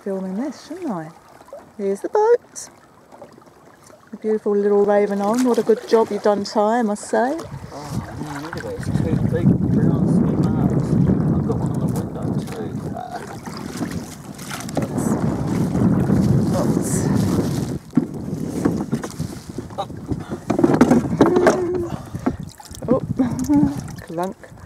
filming this, shouldn't I? Here's the boat. The beautiful little Raven on. What a good job you've done, Ty, I must say. Oh man, look at it. It's two big brown swimmers. I've got one on the window too. Oh, clunk.